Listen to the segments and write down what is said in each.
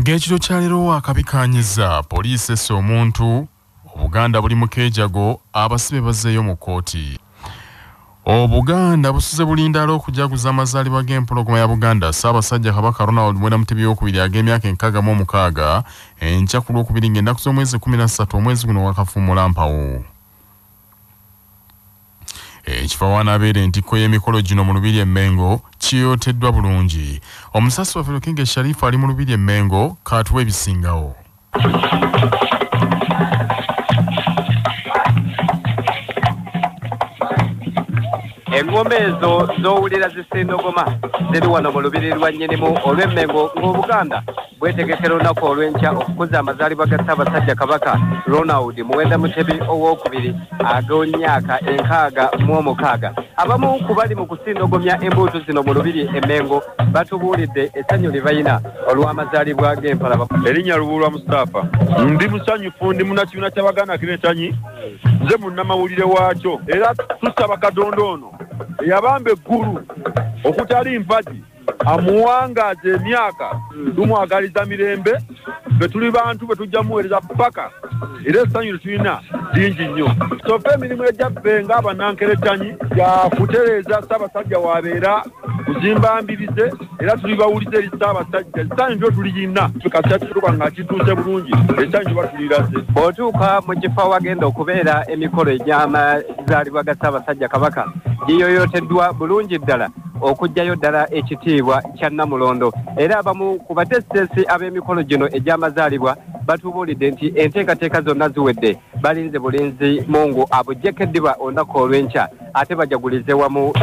Mugekiro kyalero akabikanyiza poliisi esse omuntu Obuganda buli mukejago abasibe bazzeeyo mu kooti. Obuganda busuze bulindalo okujaguza amazaalibwa g'empologoma ya Buganda Ssaabasajja Kabaka Ronald Muwenda Mutebi w'okubiri ag'emyaka 66 enkya ku Lwokubiri ng'ennaku z'omwezi 13 omwezi guno wakafuumula mpawo. Ekifo wanabeera entikko y'emikolo gino mu Lubiri e Mengo kiyooteddwa bulungi. Omusasi waffe Lukinge Sharifu ali mu Lubiri e Mengo kaatuwa ebisingawo. Engombe ezo z'owulira zisindogoma ziri wano mu Lubiri lwa Nnyinimu olw'Emmengo ng'Obuganda bwetegekera olunaku olw'enkya okukuza amazaalibwa ga Ssaabasajja Kabaka Ronald Muwenda Mutebi ow'okubiri ag'emyaka 66. Abamu ku bali mu kusindogomya embuutu zino mu Lubiri Emmengo batubuulidde essanyu lye balina olw'amazaalibwa g'empalaba. Erinnya Lubulwa Mustafa. Ndi musanyufu ndi munnakibiina ky'Abaganda Kirentanyi nze munnamawulire waakyo era tusaba Katonda ono yabamba eggulu okutali mpagi amuwangaaza emyaka tumwagaliza mirembe be tuli bantu be tujja muweereza paka era essanyu tulina lingi nnyo. Sofe emirimu egyaffe ng'abannankerettanyi ya kutereeza Ssaabasajja wabeera kuzimba mbirize era tuli bawulize eri Ssaabasajja essanyu ndio tuliyina kasita kituuka nga kituuse bulungi essanyu batuliraze. Bw'otuuka mu kifo wagenda okubeera emikolo egy'amazaalibwa ga Ssaabasajja Kabaka giyoyooteddwa bulungi ddala okujjayo ddala ekitiibwa kya Namulondo era abamu ku batesitesi ab'emikolo gino egy'amazaalibwa batubuulidde nti enteekateeka zonna ziwedde balinze bulinzi Mungu abujjekeddwa olunaku olw'enkya ate bajagulize wamu.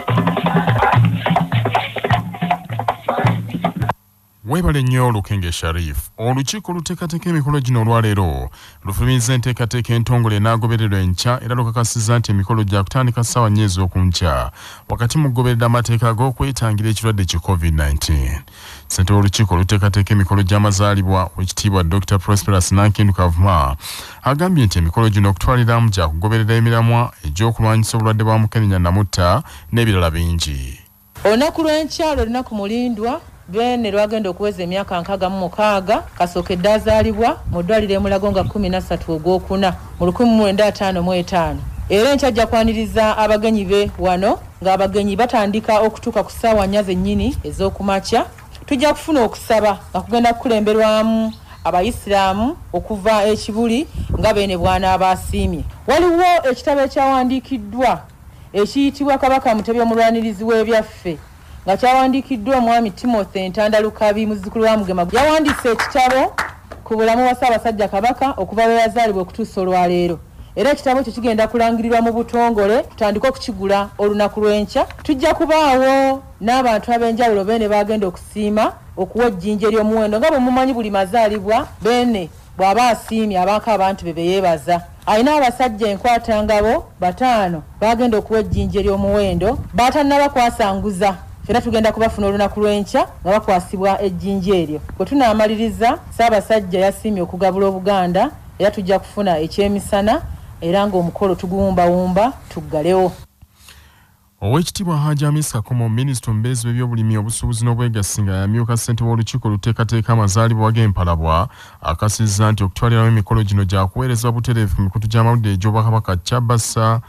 Webale nnyo Lukinge Sharifu. Olukiiko luteekateeka emikolo gino olwaleero lufulumiza enteekateeka entongole enaagobererwa enkya era lukakasizza nti emikolo gya kutandika ssaawa 4 ez'okunkya wakati mu kugoberera amateeka g'okwetangira ekirwadde ki COVID-19. Ssentebe w'olukiiko oluteekateeka emikolo gy'amazaalibwa Oweekitiibwa Dr. Prosperous Nankindu Kavuma agambye nti emikolo gino okutwaliramu gya kugoberera emiramwa egy'okulwanyisa obulwadde bwa Mukenenya Namutta n'ebirala bingi. Olunaku lw'enkya lunaku mulindwa Bene lwagenda okuweza emyaka 66 kasookedde azaalibwa mu ddwaliro e Mulago nga 13 Ogwokuna mu 1955. Era enkya ajja kwaniriza abagenyi be wano ng'abagenyi batandika okutuuka ku ssaawa 4 zennyini ez'okumakya. Tujja kufuna okusaba nga kugenda kukulemberwamu Abayisiraamu okuva ekibuli nga bene bwana abasiimye. Waliwo ekitabo ekyawandiikiddwa ekiyitibwa Kabaka Mutebi omulwanirizi w'ebyaffe nga kyawandiikiddwa omwami Timothy Ntandalukabi muzzukulu wa Mugema. Yawandiise ekitabo ku bulamu bwa Ssaabasajja Kabaka okuva lwe yazaalibwa okutuusa olwaleero. Era ekitabo kyo kigenda kulangirirwa mu butongole tutandika okukigula olunaku lw'enkya. Tujja kubaawo n'abantu ab'enjawulo bene bagenda okusiima okuwa ejjinja ery'omuwendo nga bwe mumanyi buli mazaalibwa bene bw'aba asiimye abaako abantu be beyeebaza. Alina abasajja enkwatangabo 5 bagenda okuwa ejjinja ery'omuwendo baatannaba kwasanguza. Fena tugenda kubafuna olunaku lw'enkya nga bakwasibwa ejjinja eryo. Bwe tunaamaliriza Ssaabasajja yasiimye okugabula Obuganda era tujja kufuna ekyemisana era ng'omukolo tuguwumbawumba tuggalewo. Oweekitiibwa Hajji Hamis Kakomo Minisita omubeezi w'ebyobulimi obusuubuzi n'obwegassi nga yamyuka ssentebe w'olukiiko oluteekateeka amazaalibwa g'empalabwa akasizza nti okutwaliramu emikolo gino gya kuweereza butereevu ku mikutu gy'amawulire egy'Obwakabaka Kyabassa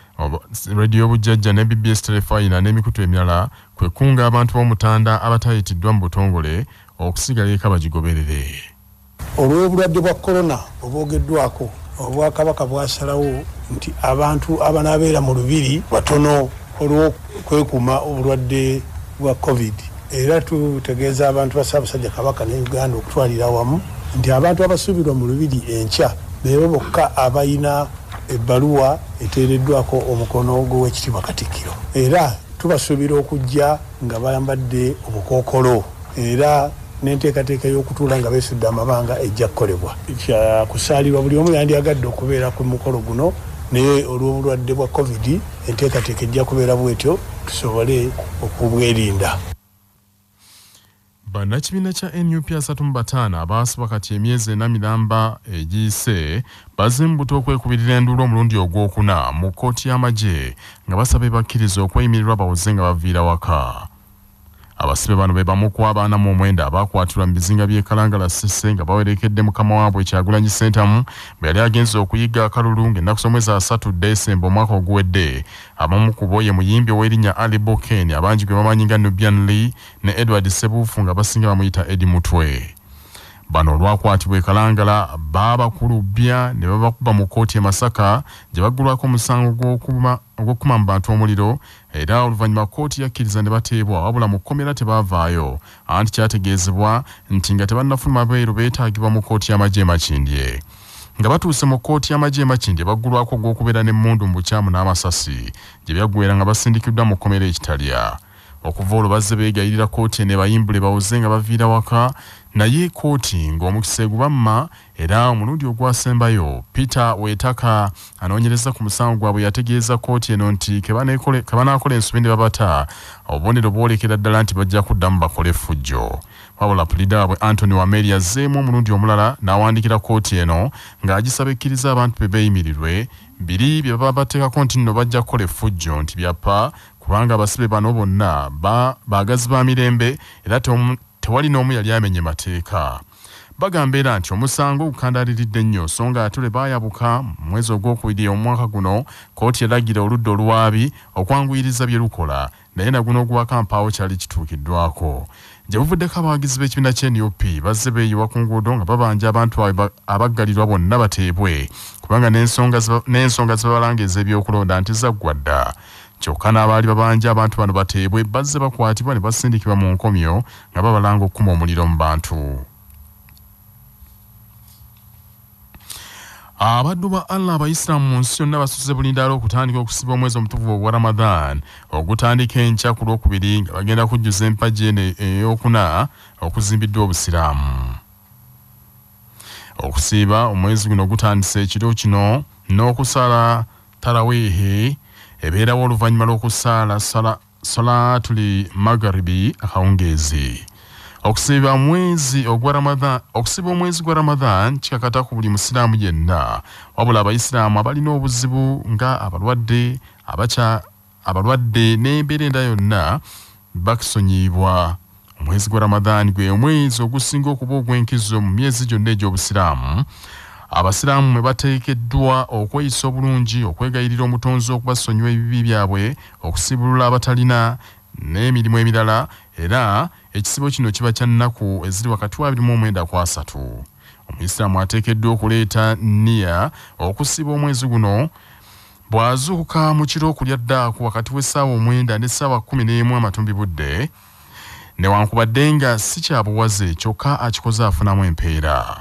Radio Bujjajja ne BBS Telefayina n'emikutu emirala kwe kunga abantu b'Omutanda abatayitiddwa mu butongole okusigala eka bagigoberere. Olw'obulwadde bwa korona obwogeddwako Obwakabaka bwasalawo nti abantu abanaabeera mu Lubiri batono olw'okwekuuma obulwadde bwa COVID. Era tutegeeza abantu ba Ssaabasajja Kabaka ne Uganda okutwalira wamu nti abantu abasuubirwa mu Lubiri enkya beebo bokka abayina ebbaluwa eteereddwako omukono gw'Oweekitiibwa Katikkiro. Era tubasuubira okujja nga bayambadde obukookolo era n'enteekateeka y'okutuula nga beesudde amabanga ejja kukolebwa. Kya kusaalirwa buli omu yandyagadde okubeera ku mukolo guno naye olw'obulwadde bwa COVID enteekateeka ejja kubeera bwetyo tusobole okubwerinda. Bannakibiina kya NUP 35 abaasaba kati emyezi 4 miramba egiyise bazimbuta okwekubirira enduulu omulundi ogwokuna mu kkooti y'amagye nga basaba bakkiriza okweyimirirwa bawoze nga baviira waka. Abasibe bano be bamu ku abaana mu mwenda abakwatirwa mu bizinga by'e Kalangala Ssese nga bawerekedde mukama waabwe Kyagulanyi Ssentamu bwe yali agenze okuyiga akalulu ng'ennaku z'omwezi 3 Desemba omwaka oguwedde. Abamu ku bo ye muyimbi ow'erinnya Ali Boken abangi gwe bamanyi nga Nubian Lee ne Edward Sebuufu nga basinga bamuyita Eddie Mutwe. Bano olwakwatibwa e Kalangala babakulubya ne babakuba mu kkooti e Masaka gye baggulwako omusango gw'okukuma mu bantu omuliro era oluvannyuma kkooti yakkiriza ne bateebwa wabula mu kkomera tebaavaayo anti kyategeezebwa nti nga tebannafuluma beeru beetaagibwa mu kkooti y'amagye e Makindye. Nga batuuse mu kkooti y'amagye e Makindye baggulwako ogw'okubeera n'emmundu mu bukyamu n'amasasi gye byaggweera nga basindikiddwa mu kkomera ekitalya. Okuva olwo bazze beegayirira kkooti eno ebayimbule bawuze nga baviira waka naye kkooti ng'omukisa egubamma era omulundi ogwasembayo Peter Wetaka anoonyereza ku musango gwabwe yategeeza kkooti eno nti kebanaakola ensobi ne babata obubonero bwolekera ddala nti bajja kuddamu bakole effujjo. Wabula pulida waabwe Anthony Wameli yazzeemu omulundi omulala n'awandiikira kkooti eno ng'agisaba ekkiriza abantu be beeyimirirwe biri bye baba bateekako nti nno bajja kukola effujjo nti byappa kubanga abasibe bano bonna baagazi ba mirembe era tewali n'omu yali amenye mateeka. Bagamba era nti omusango gukandaaliridde nnyo so nga ate lwe baayabuka mu mwezi ogwokubiri omwaka guno kkooti yalagira oludda olwabi okwanguyiriza bye lukola naye naguno oguwaka mpaawo kyali kituukiddwako. Gye buvuddeko abawagizi b'ekibiina ky'NUP bazze beeyiwa ku nguudo nga babanja abantu abaggalirwa bonna bateebwe kubanga n'ensonga zibabalanga ez'ebyokulonda nti zaggwa dda. Kyokka n'abaali babanja abantu bano bateebwe bazze bakwatibwa ne basindikibwa mu nkomyo nga babalanga okukuma omuliro mu bantu. Abaddu ba Allah abayisiraamu mu nsi yonna basusse bulindaala okutandika okusiba omwezi omutukuvu ogwa Ramadan ogutandika enkya ku Lwokubiri nga bagenda kujjuza empagi eno ey'okuna okuzimbiddwa obusiraamu. Okusiiba omwezi guno gutandise ekiro kino n'okusala taraweehe ebeerawo oluvannyuma lw'okusaala salaatul magharibi akawungeezi. Okusiba omwezi gwa Ramadan kikakata ku buli musiraamu yenna wabula abayisiraamu abalina obuzibu nga abalwadde n'embeera endala yonna bakisonyiyibwa. Omwezi gwa Ramadan gwe omwezi ogusinga okuba ogw'enkizo mu myezi gyonna egy'obusiraamu. Abasiraamu mwe bateekeddwa okweyisa obulungi okwegayirira omutonzi okubasonyiwa ebibi byabwe okusibulula abatalina n'emirimu emirala era ekisibo kino kiba kya nnaku eziri wakati wa 29 ku 3. Omuyisiraamu ateekeddwa okuleeta nniya okusiba omwezi guno bw'azuukuka mu kiro okulya ddaaku wakati w'essaawa 9 n'essaawa 11 amatumbi budde newankubadde nga si kyabuwaze kyokka akikoze afunamu empeera.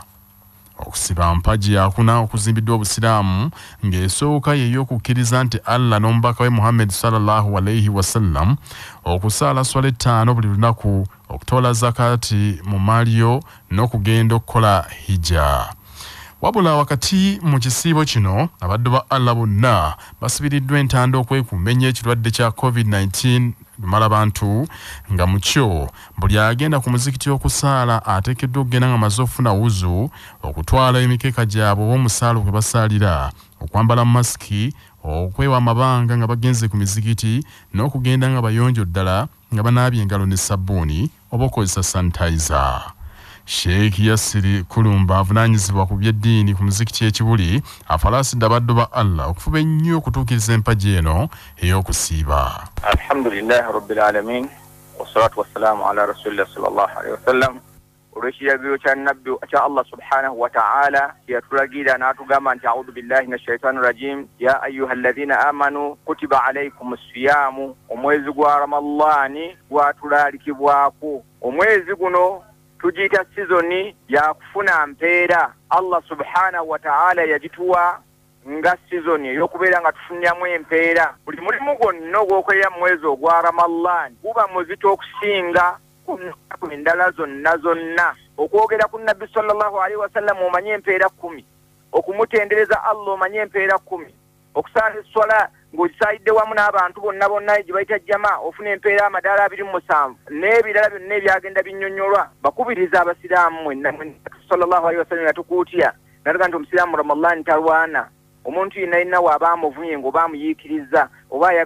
Okusiba mpagi yakuna okuzimbiddwa obusiraamu ng'esooka ye y'okukkiriza nti Allah n'omubaka we Muhammad sallallahu alayhi wasallam okusaala swala 5 buli lunaku okutoola zakati mu maaliyo n'okugenda okukola hijja. Wabula wakati mu kisiibo kino abaddu ba Allah bonna basibiriddwa entanda okwekuuma ennyo ekirwadde kya COVID-19 lumala bantu nga mukyo buli agenda ku muzikiti okusaala ateekeddwa okugenda nga amaze okufuna wuzu okutwala emikeeka gyabwe omusaalo gwe basaalira okwambala masiki okwewa amabanga nga bagenze ku mizikiti n'okugenda nga bayonjo ddala nga banaabye engalo ne sabbuuni oba okozesa sanitizer. Sheikh Yasiri Kulumba avunaanyizibwa ku by'eddiini ku muzikiti ekibuli afalaasidde abaddu ba Allah okufuba ennyo okutuukiriza empagi eno ey'okusiiba. Alhamdulillahi rabbil alamin wassalatu wassalamu ala rasulillah sallallahu alayhi wasallam. Olw'ekiragiro kya nabbi kya Allah subhanahu wa ta'ala yatulagira n'atugamba nti a'udhu billahi minash shaitani rajim ya ayyuhalladhina amanu kutiba alaykumus siyamu. Omwezi gwa Ramadani gwatulalikibwako. Omwezi guno tugiyita sizoni ya kufuna mpeera. Allah subhanahu wa ta'ala yagituwa nga sizoni ey'okubeera nga tufunyamu empeera. Buli mulimu gwonna ogw'okolera mu mwezi ogwa Ramadani guba muzito okusinga ku endala zonna. Okwogera ku nabbi sallallahu alaihi wasallam omanye empeera 10, okumutendereza Allah omanye empeera 10, okusaala esswala ng'ogisaayidde wamu n'abantu bonna gye bayita jama ofuna empeera amadaala 27 n'ebirala byonna ebyagenda binnyonnyolwa. Bakubiriza abasiraamu mwenna sallallahu alaihi wasallam yatukuutya nalaga nti omusiraamu Ramadani talwana. Omuntu yenna waaba amuvunye ng'oba amuyiikiriza oba ayagala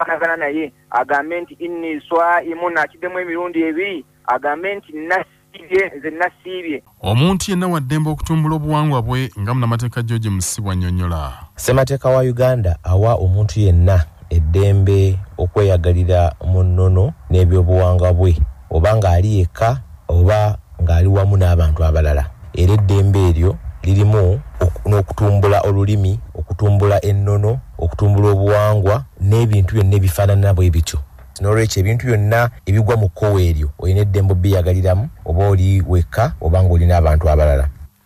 bakanagana naye agambe nti inni swaimun akiddemu emirundi ebiri agambe nti nasiibye. Omuntu yenna waddembe okutumbula obuwangwa bwe nga munnamateeka George Musibwa annyonnyola. Ssemateeka wa Uganda awa omuntu yenna eddembe okweyagalira mu nnono n'ebyobuwangwa bwe oba ng'ali yekka oba ng'ali wamu n'abantu abalala. Era eddembe eryo lirimu n'okutumbula olulimi, okutumbula ennono, okutumbula obuwangwa n'ebintu byonna ebifaanana bwe bityo. N'olwekyo ebintu byonna ebigwa mu kkowe eryo olina eddembe obbiyagaliramu oba oli wekka oba ng'oli n'abantu abalala.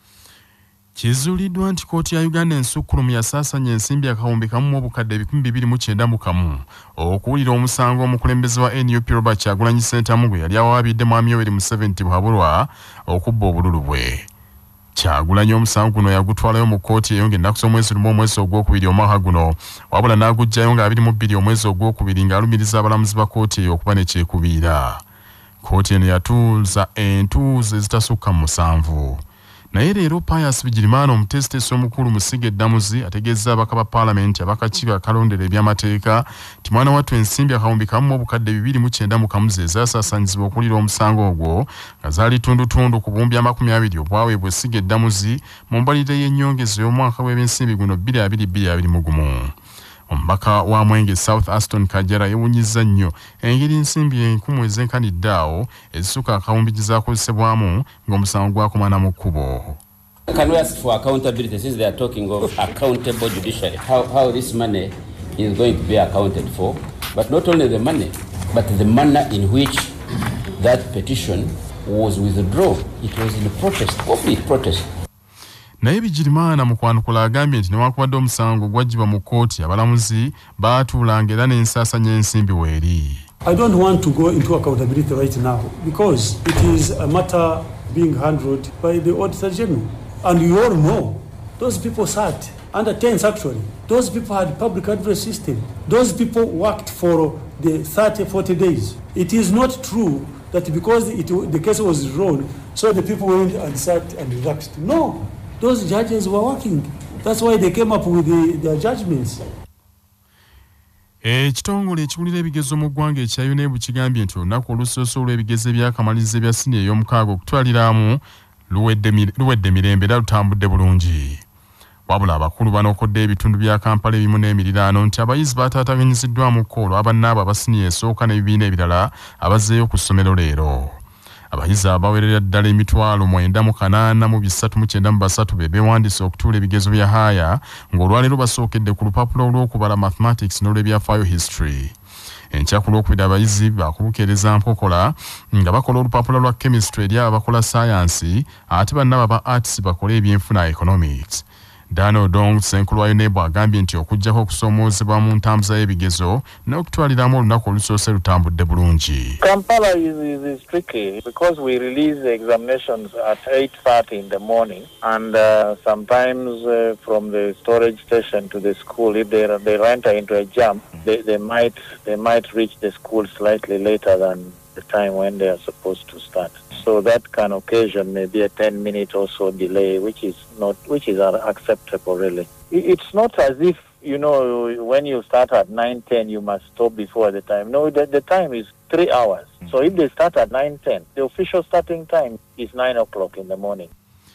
Kizuuliddwa nti kkooti ya Uganda ensukkulumu yasaasanya ensimbi akawumbi kamu mu obukadde 291 okuwulira omusango omukulembeze wa NUP Robert Kyagulanyi Ssentamu gwe yali awaabidde Mwami Yoweri Museveni Buhabulwa okubba obululu bwe. Kyagulanyi omusango guno yagutwalayo mu kkooti eyo ng'ennaku z'omwezi lumu omwezi ogwokubiri omwaka guno wabula n'aguggyayo nga 22 omwezi ogwokubiri ng'alumiriza abalamuzi ba kkooti eyo okuba ne kyekubiira. Kkooti eno yatuuza entuuzo ezitasukka mu 7. Naye leero Pius Bigirimana omutesitesi omukulu Musige Ddamuzi ategeezza abaka ba Paalamenti abakakiiko akalondera eby'amateeka ti mwana wattu ensimbi akawumbi kamu mu obukadde 291 ze zaasaasanyizibwa okuwulira omusango ogwo nga zaali tundutundu ku buwumbi 20 obwaweebwa Musige Ddamuzi mu mbalirira y'ennyongeza y'omwaka w'ebyensimbi guno 2022. Omubaka wa Mwenge South Aston Kajara yewunyizza nnyo engeri ensimbi enkumu ez'enkanidde awo ezisukka akawumbi gye zaakozesebwamu ng'omusango gwakomana mu kkubo. Can we ask for accountability since they are talking of accountable judiciary? How this money is going to be accounted for? But not only the money, but the manner in which that petition was withdrawn. It was in protest, open protest. Naye Bigirimana mu kwanukula agambye nti newankubadde omusango gwaggyibwa mu kkooti abalamuzi baatuulanga era n'ensaasanya ensimbi weeri. I don't want to go into accountability right now because it is a matter being handled by the Auditor General. And you all know, those people sat under tense actually. Those people had public address system. Those people worked for the 30-40 days. It is not true that because the case was wrong, so the people went and sat and relaxed. No. Those judges were working. That's why they came up with their judgments. Ekitongole ekiwulira ebigezo mu ggwanga ekya UNEB kigambye nti olunaku olusoose olw'ebigezo eby'akamalirizo ebya siniya ey'omukaaga okutwaliramu luwedde mirembe era lutambudde bulungi. Wabula abakulu banookodde ebitundu bya Kampala ebimu n'emiriraano nti abayizi baataataganyiziddwamuko olwo abannaabo abasiniya esooka n'ebibiina ebirala abazzeeyo ku ssomero leero. Abayizi abawerera ddala 9,893 be beewandiise okutuula ebigezo bya haya ng'olwaleero basookedde ku lupapula olw'okubala mathematics n'olw'ebyafaayo history. Enkya ku Lwokubiri abayizi bakubukeereza mpokola nga bakola olupapula lwa chemistry eri abakola science ate bannaba ba arts bakole ebyenfuna economics. Dano Dong Senkulu wa UNEB agambye nti okujjako okusoomoozebwa mu ntambuza y'ebigezo n'okutwaliramu olunaku olusoose lutambudde bulungi. Kampala is tricky because we release the examinations at 8:30 in the morning and sometimes from the storage station to the school if they enter into a jam they might reach the school slightly later than the time when they are supposed to start. So that can occasion maybe a 10-minute or so delay, which is acceptable really. It's not as if, you know, when you start at 9:10, you must stop before the time. No, the time is 3 hours. So if they start at 9:10, the official starting time is 9 o'clock in the morning.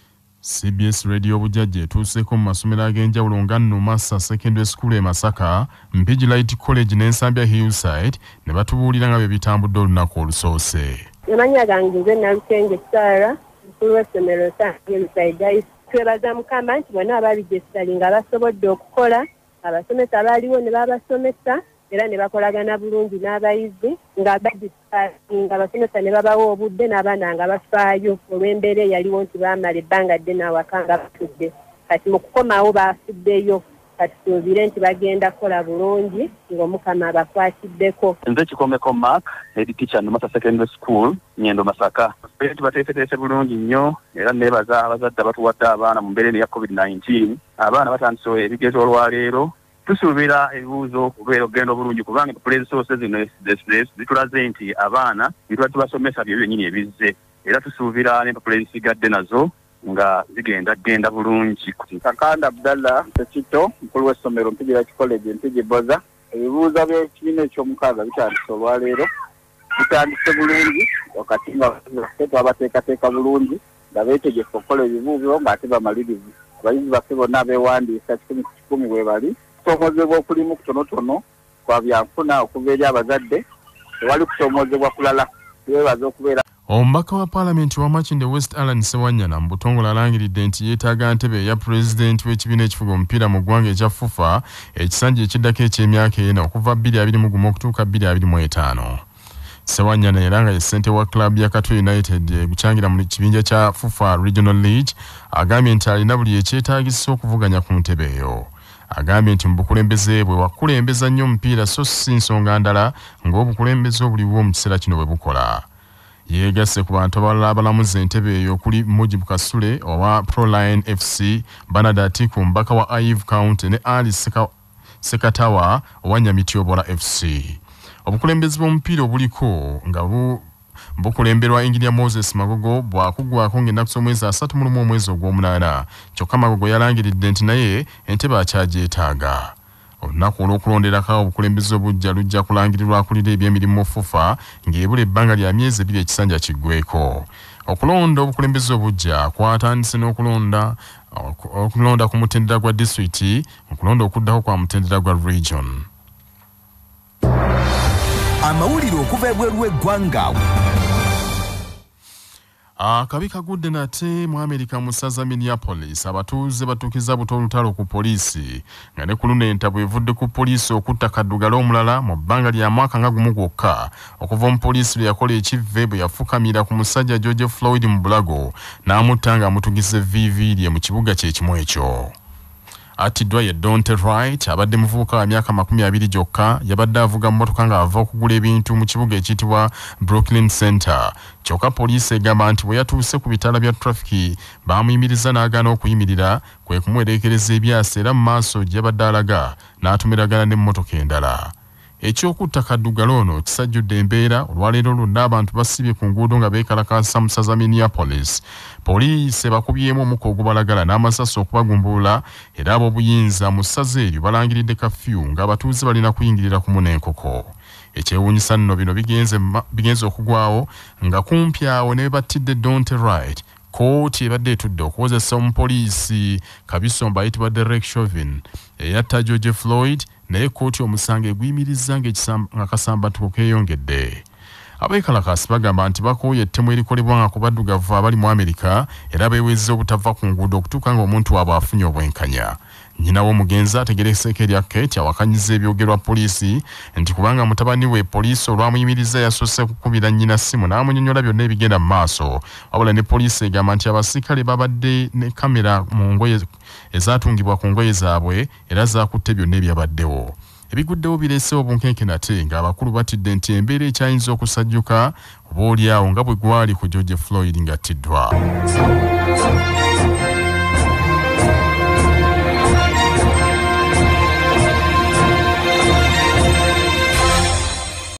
CBS Radio Bujajje etuuseeko mu masomero ag'enjawulo nga Numasa Secondary School e Masaka, Mpigi Light College n'ensambya Hillside ne batubuulira nga bye bitambudde olunaku olusoose. Amanya gange nze Nalukenge Sarah, mukulu w'essomero Hillside. Twebaza Mukama nti bonna ababigesitali nga basobodde okukola, abasomesa baaliwo ne babasomesa era ne bakolagana bulungi n'abayizi nga abasomesa ne babawa obudde n'abaana nga bafaayo olw'embeera eyaliwo nti baamala ebbanga ddene awaka nga batudde. Kati mu kukomawo baafuddeyo kati tuubire nti bagenda kukola bulungi ng'Omukama abakwatiddeko. Nze Kikomeko Mark, head teacher Numasa Secondary School, Nyendo Masaka. Tubateeseteese bulungi nnyo era neebaza abazadde abatuwadde abaana mu mbeera ya COVID-19. Abaana batandise ebigezo olwaleero. Tusuubira ebibuuzo okubeera okugenda obulungi kubanga resources zino zitulaze nti abaana bitwa tubasomesa byo byennyini ebizze era tusuubira n'empapula ezisigadde nazo nga zigenda bulungi. Kakanda Abdallah Tekito, mukulu w'essomero Mpigi Light College Mpigi Boza. ebibuuza by'ekibiina eky'omukaaga bitandise olwaleero bitandise bulungi wakati nga twabateekateeka bulungi nga beetegefu okukola ebibuubiro ng'ate bamalirivu abayizi baffe bonna beewandiisa 10 bwe bali kusoomozebwa okulimu kutonotono kwa byanfuna okuva eri abazadde tewali kusoomozebwa kulala twebaza okubeera. Omubaka wa Paalamenti wa Makindye West Alan Sewanyana mu Butongole alangiridde nti yeetaaga ntebe ya pulezidenti w'ekibiina ekifuga omupiira mu ggwanga ekya FUFA ekisanja ekiddako eky'emyaka 4 okuva 2021 okutuuka 2025. Sewanyana era nga ye ssente wa club ya Katwe United egukyangira mu kibinja kya FUFA Regional League agambye nti alina buli ekyetaagisa okuvuganya ku ntebe eyo. Agambye nti mu bukulembeze bwe wakulembeza nnyo omupiira so si nsonga ndala ng'obukulembeze obuliwo mu kiseera kino bwe bukola. Yeegasse ku bantu abalala abalamuza entebe eyo okuli Mujibu Kasule owa Proline FC, Bernard Atiku mbaka wa Ive County ne Ali Sekatawa owa Nyamityobola FC. Obukulembeze bw'omupiira obuliko nga bukulemberwa Engineer Moses Magogo bwakuggwako ng'ennaku z'omwezi 31 omwezi ogw'omunaana. Kyokka Magogo yalangiridde nti naye entebe akyagyetaaga. Olunaku olw'okulonderako obukulembeze obujja lujja kulangirirwa akulira eby'emirimu mu FUFA ng'ebula ebbanga lya myezi 2 ekisanja kiggweko. Okulonda obukulembeze obujja kwatandise n'okulonda ku mutendera gwa disitulikiti, okulonda okuddako kwa mutendera gwa region. Amawulire okuva ebweru w'eggwanga. Akabi kagudde nate mu Amerika mu ssaza Minneapolis abatuuze batuukiza buto olutalo ku poliisi nga ne ku luno entabwe evudde ku poliisi okutta kaddugala omulala mu bbanga lya mwaka nga gumu gwokka okuva mu poliisi lwe yakola ekivve bwe yafukamira ku musajja George Floyd mu bulago n'amutta nga amutugize vviiri mu kibuga kye kimu ekyo. Atiddwa ye Donte Wright abadde muvubuka wa myaka 20 gyokka yabadde avuga mmotoka nga ava okugula ebintu mu kibuga ekiyitibwa Brooklyn Center. Kyokka poliisi egamba nti bwe yatuuse ku bitala bya trafiki baamuyimiriza n'agaana okuyimirira kwe kumuwerekereza ebyasa era mu maaso gye yabadde alaga n'atumiragana n'emmotoka endala. Ekyokutta kaddugala ono kisajjudde embeera olwaleero lwonna abantu basibye ku nguudo nga beekalakaasa mu ssaza Minneapolis. Poliisi bakubyemu omukka ogubalagala n'amasasi okubagumbulula era ab'obuyinza mu ssaza eryo balangiridde kafyu ng'abatuuze balina kuyingirira kumu n'enkoko. Ekyewuunyisa nno bino bigenze okugwawo nga kumpi awo ne battidde Donte Wright. Kooti ebadde etudde okuwozesa omupoliisi Kabisombo ayitibwa Derek Chauvin eyatta George Floyd naye kooti omusango eguyimiriza ng'akasambatuko keeyongedde. Abeekalakaasi bagamba nti bakooye ettemu erikolebwa nga ku baddugavu abali mu Amerika era beewezza obutava ku nguudo okutuuka ng'omuntu waabwe afunye obwenkanya. Nnyina w'omugenzi ategereseeko erya Kate awakanyiza ebyogerwa poliisi nti kubanga mutabani we poliisi olwamuyimiriza yasoose kukubira nnyina ssimu n'amunyonnyola byonna ebigenda mu maaso. Wabula ne poliisi egamba nti abasirikale babadde ne kamera mu ngoye ezaatungibwa ku ngoye zaabwe era zaakutte byonna ebyabaddewo. Ebiguddewo bireesewo bunkenke nate ng'abakulu batidde nti embeera ekyayinza okusajjuka oba oliawo nga bwe gwali ku George Floyd ng'attiddwa.